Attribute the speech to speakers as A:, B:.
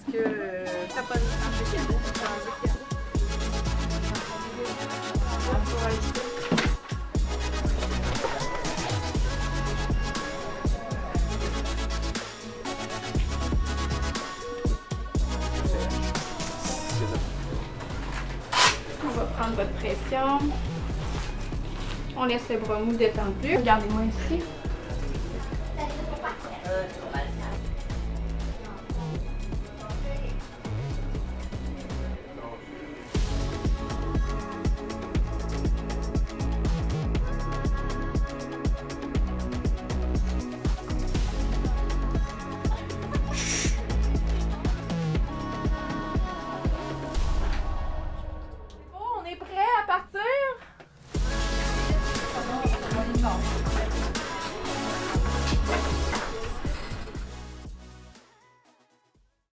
A: que t'as pas de temps de cadeau, t'as un peu de cadeau. Pour acheter. On va prendre votre pression. On laisse le bras mou détendu. Regardez-moi ici.